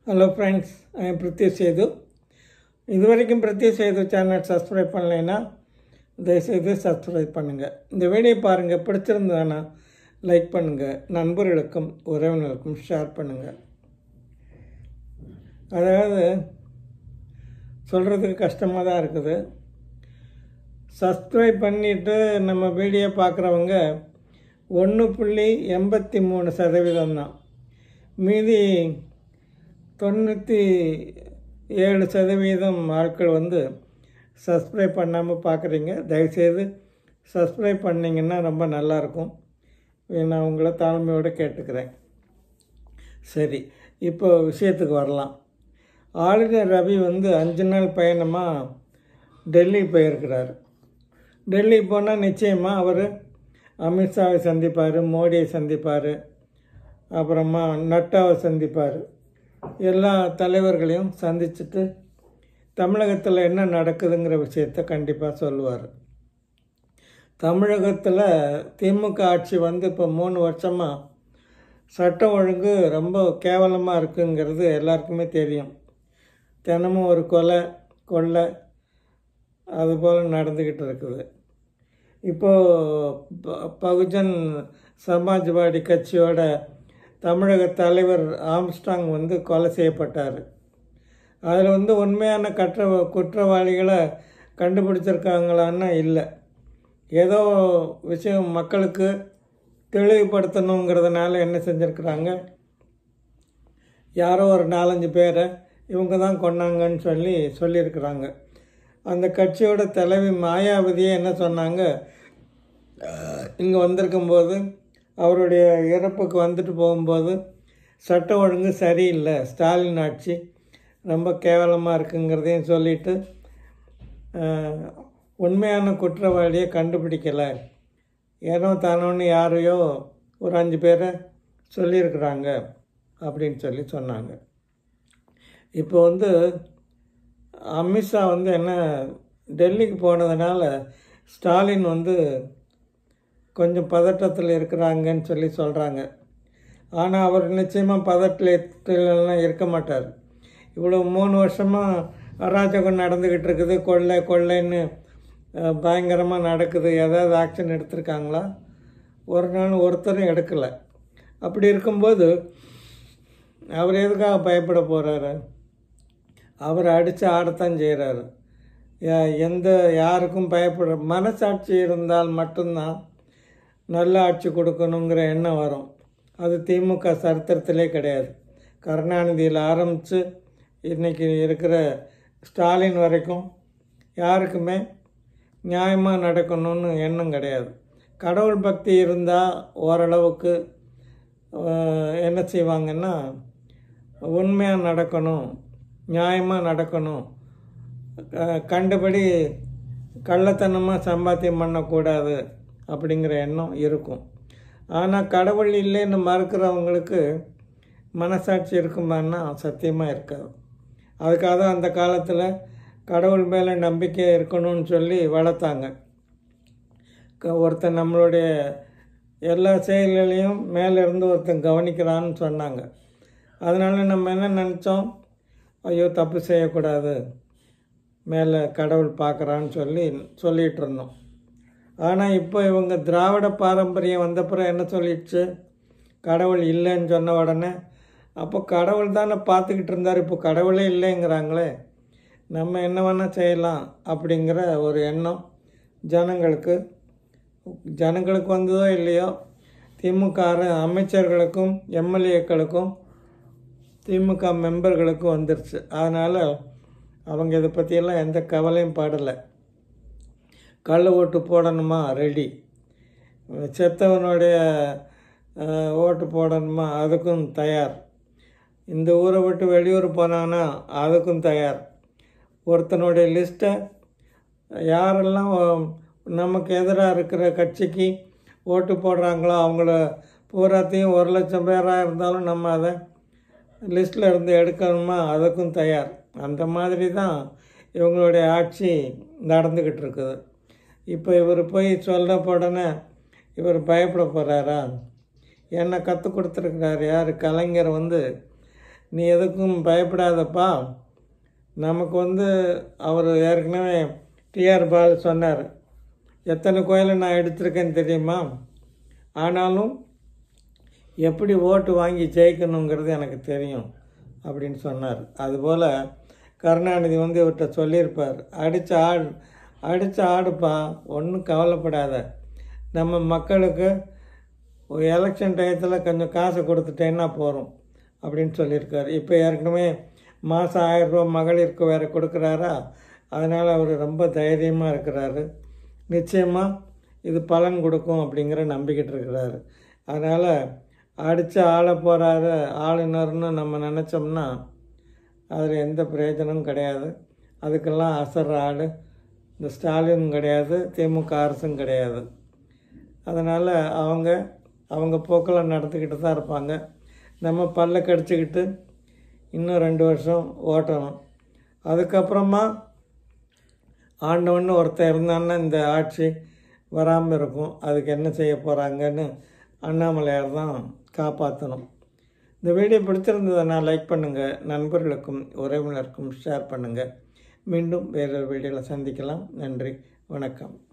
Hello friends, I am Preethi Sethu. இது வரைக்கும் பிருத்தி Setu channel subscribe பண்ணலைன்னா தயவுசெய்து சப்ஸ்கிரைப் பண்ணுங்கள். இந்த வீடியோ பாருங்கள், பிடிச்சிருந்ததுன்னா லைக் பண்ணுங்கள், நண்பர்களுக்கும் உறவினருக்கும் ஷேர் பண்ணுங்கள். அதாவது சொல்கிறதுக்கு கஷ்டமாக தான் இருக்குது. சப்ஸ்கிரைப் பண்ணிவிட்டு நம்ம வீடியோ பார்க்குறவங்க 1.83% தான். மீதி 97% ஆட்கள் சப்ஸ்கிரைப் பண்ணாமல் பார்க்குறீங்க. தயவுசெய்து சப்ஸ்கிரைப் பண்ணிங்கன்னா ரொம்ப நல்லாயிருக்கும். நான் உங்களை தாழ்மையோடு கேட்டுக்கிறேன். சரி, இப்போ விஷயத்துக்கு வரலாம். ஆளுநர் ரவி 5 நாள் பயணமாக டெல்லி போயிருக்கிறார். டெல்லி போனால் நிச்சயமாக அவர் அமித்ஷாவை சந்திப்பார், மோடியை சந்திப்பார், அப்புறமா நட்டாவை சந்திப்பார். எல்லா தலைவர்களையும் சந்திச்சுட்டு தமிழகத்தில் என்ன நடக்குதுங்கிற விஷயத்தை கண்டிப்பாக சொல்லுவார். தமிழகத்தில் திமுக ஆட்சி இப்போ 3 வருஷமாக சட்டம் ஒழுங்கு ரொம்ப கேவலமாக இருக்குங்கிறது எல்லாருக்குமே தெரியும். தினமும் ஒரு கொள்ளை அதுபோல் நடந்துக்கிட்டு இருக்குது. இப்போது பகுஜன் சமாஜ்வாடி கட்சியோட தமிழக தலைவர் ஆம்ஸ்ட்ராங் கொலை செய்யப்பட்டார். அதில் உண்மையான குற்றவாளிகளை கண்டுபிடிச்சிருக்காங்களான்னா இல்லை. ஏதோ விஷயம் மக்களுக்கு தெளிவுபடுத்தணுங்கிறதுனால என்ன செஞ்சுருக்குறாங்க, யாரோ ஒரு 4-5 பேரை இவங்க தான் கொன்னாங்கன்னு சொல்லியிருக்கிறாங்க. அந்த கட்சியோட தலைவி மாயாவதியே என்ன சொன்னாங்க, இங்கே வந்திருக்கும்போது அவருடைய இறப்புக்கு வந்துட்டு போகும்போது சட்டம் ஒழுங்கு சரியில்லை, ஸ்டாலின் ஆட்சி ரொம்ப கேவலமாக இருக்குங்கிறதையும் சொல்லிவிட்டு உண்மையான குற்றவாளியை கண்டுபிடிக்கலை, ஏனோ தானோன்னு யாரையோ ஒரு 5 பேரை சொல்லியிருக்கிறாங்க அப்படின்னு சொன்னாங்க. இப்போ அமித்ஷா என்ன டெல்லிக்கு போனதுனால ஸ்டாலின் கொஞ்சம் பதட்டத்தில் இருக்கிறாங்கன்னு சொல்கிறாங்க. ஆனால் அவர் நிச்சயமாக பதட்டத்திலலாம் இருக்க மாட்டார். இவ்வளோ 3 வருஷமாக அராஜகம் நடந்துக்கிட்டு இருக்குது, கொள்ளைன்னு பயங்கரமாக நடக்குது. ஏதாவது ஆக்ஷன் எடுத்திருக்காங்களா? ஒரு நாள் ஒருத்தரும் எடுக்கலை. அப்படி இருக்கும்போது அவர் எதுக்காக பயப்பட போகிறாரு? அவர் அடித்து ஆடத்தான் செய்கிறாரு. யாருக்கும் பயப்பட மனசாட்சி இருந்தால் மட்டும்தான் நல்ல ஆட்சி கொடுக்கணுங்கிற எண்ணம் வரும். அது திமுக சரித்திரத்திலே கிடையாது. கருணாநிதியில் ஆரம்பித்து இன்றைக்கி இருக்கிற ஸ்டாலின் வரைக்கும் யாருக்குமே நியாயமாக நடக்கணும்னு எண்ணம் கிடையாது. கடவுள் பக்தி இருந்தால் ஓரளவுக்கு என்ன செய்வாங்கன்னா, உண்மையாக நடக்கணும், நியாயமாக நடக்கணும், கண்டபடி கள்ளத்தனமாக சம்பாத்தியம் பண்ணக்கூடாது அப்படிங்கிற எண்ணம் இருக்கும். ஆனால் கடவுள் இல்லைன்னு மறுக்கிறவங்களுக்கு மனசாட்சி இருக்குமான்னா சத்தியமாக இருக்காது. அதுக்காக தான் அந்த காலத்தில் கடவுள் மேலே நம்பிக்கை இருக்கணும்னு வளர்த்தாங்க. ஒருத்தன் நம்மளுடைய எல்லா செயல்களையும் மேலேருந்து ஒருத்தன் கவனிக்கிறான்னு சொன்னாங்க. அதனால் நம்ம என்ன நினச்சோம், ஐயோ தப்பு செய்யக்கூடாது, மேலே கடவுள் பார்க்குறான்னு சொல்லிகிட்டு இருந்தோம். ஆனால் இப்போ இவங்க திராவிட பாரம்பரியம் வந்தப்புறம் என்ன சொல்லிடுச்சு, கடவுள் இல்லைன்னு சொன்ன உடனே அப்போ கடவுள் தானே பார்த்துக்கிட்டு இருந்தார், இப்போ கடவுளே இல்லைங்கிறாங்களே, நம்ம என்ன வேணால் செய்யலாம் அப்படிங்கிற ஒரு எண்ணம் ஜனங்களுக்கு வந்ததோ இல்லையோ, திமுக அமைச்சர்களுக்கும் எம்எல்ஏக்களுக்கும் திமுக மெம்பர்களுக்கும் வந்துருச்சு. அதனால் அவங்க இதை பற்றியெல்லாம் எந்த கவலையும் படலை. கள்ள ஓட்டு போடணுமா, ரெடி. செத்தவனுடைய ஓட்டு போடணுமா, அதுக்கும் தயார். இந்த ஊரை விட்டு வெளியூர் போனாங்கன்னா அதுக்கும் தயார். ஒருத்தனுடைய லிஸ்ட்டை யாரெல்லாம் நமக்கு எதிராக இருக்கிற கட்சிக்கு ஓட்டு போடுறாங்களோ அவங்கள பூராத்தையும் 1 லட்சம் பேராக இருந்தாலும் நம்ம அதை லிஸ்ட்டில் இருந்து எடுக்கணுமா, அதுக்கும் தயார். அந்த மாதிரி தான் இவங்களுடைய ஆட்சி நடந்துக்கிட்டு இருக்குது. இப்போ இவர் போய் சொல்ல உடனே இவர் பயப்பட போகிறாரா? என்ன கற்றுக் கொடுத்துருக்கிறார் யார்? கலைஞர் நீ எதுக்கும் பயப்படாதப்பா, நமக்கு அவர் ஏற்கனவே டிஆர் பால் சொன்னார், எத்தனை கோயிலை நான் எடுத்திருக்கேன்னு தெரியுமா, ஆனாலும் எப்படி ஓட்டு வாங்கி ஜெயிக்கணுங்கிறது எனக்கு தெரியும் அப்படின்னு சொன்னார். அதுபோல் கருணாநிதி இவர்கிட்ட சொல்லியிருப்பார், அடித்து ஆடுப்பா, ஒன்றும் கவலைப்படாத, நம்ம மக்களுக்கு எலெக்ஷன் டயத்தில் கொஞ்சம் காசு கொடுத்துட்டேன்னா போகிறோம் அப்படின்னு சொல்லியிருக்கார். இப்போ ஏற்கனவே மாதம் 1000 ரூபா மகளிருக்கு வேறு கொடுக்குறாரா, அதனால் அவர் ரொம்ப தைரியமாக இருக்கிறாரு. நிச்சயமாக இது பலன் கொடுக்கும் அப்படிங்கிற நம்பிக்கிட்டு இருக்கிறாரு. அதனால் அடித்து ஆள போகிறாரு ஆளுநர்னு நம்ம நினச்சோம்னா அதில் எந்த பிரயோஜனமும் கிடையாது. அதுக்கெல்லாம் அசர் ஆள் இந்த ஸ்டாலினும் கிடையாது, திமுக அரசும் கிடையாது. அதனால் அவங்க போக்கில் நடத்திக்கிட்டு தான் இருப்பாங்க. நம்ம பல்ல கடிச்சிக்கிட்டு இன்னும் 2 வருஷம் ஓட்டணும். அதுக்கப்புறமா ஆண்டவன்னு ஒருத்தர் இருந்தான்னா இந்த ஆட்சி வராமல் இருக்கும். அதுக்கு என்ன செய்ய போகிறாங்கன்னு அண்ணாமலையார் தான் காப்பாற்றணும். இந்த வீடியோ பிடிச்சிருந்ததுன்னா லைக் பண்ணுங்கள், நண்பர்களுக்கும் உறவினருக்கும் ஷேர் பண்ணுங்கள். மீண்டும் வேறொரு வீடியோவில் சந்திக்கலாம். நன்றி, வணக்கம்.